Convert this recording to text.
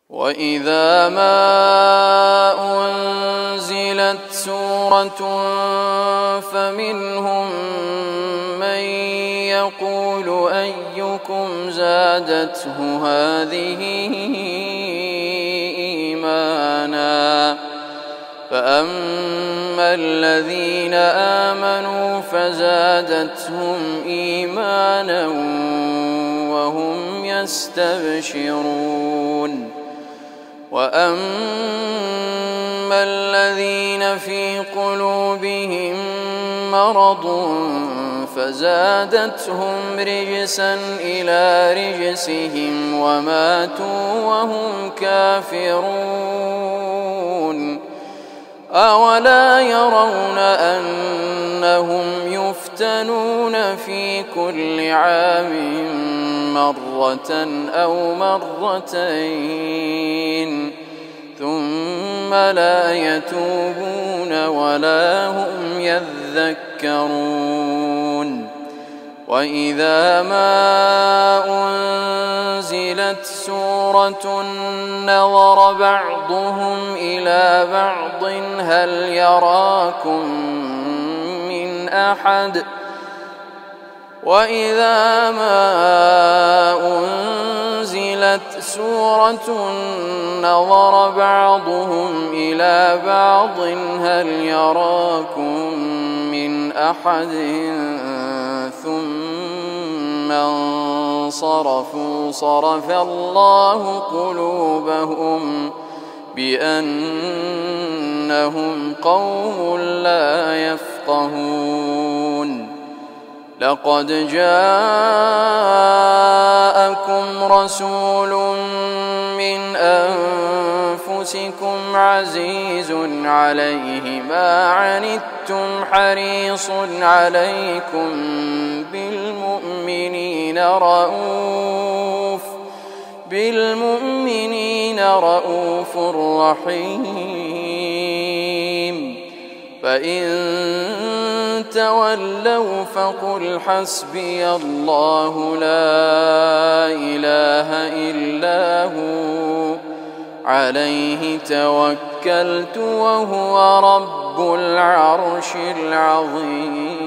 وإذا ما أنزلت سورة فمنهم من يقول أيكم زادته هذه إيمانا فأما الذين آمنوا فزادتهم إيمانا وهم يستبشرون وأما الذين في قلوبهم مرض فزادتهم رجسا إلى رجسهم وماتوا وهم كافرون أولا يرون أنهم يفتنون في كل عام مرة أو مرتين ثم لا يتوبون ولا هم يذكرون وإذا ما أنزلت سورة نظر بعضهم إلى بعض هل يراكم من أحد وإذا ما أنزلت سورة نظر بعضهم إلى بعض هل يراكم من أحد ثم انصرفوا صرف الله قلوبهم بأنهم قوم لا يفقهون لقد جاءكم رسول من أنفسكم عزيز عليه ما عنتم حريص عليكم بالمؤمنين رؤوف رحيم فإن تولوا فقل حسبي الله لا إله إلا هو عليه توكلت وهو رب العرش العظيم.